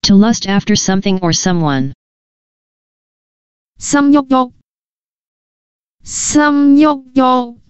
To lust after something or someone. 心郁郁，心郁郁。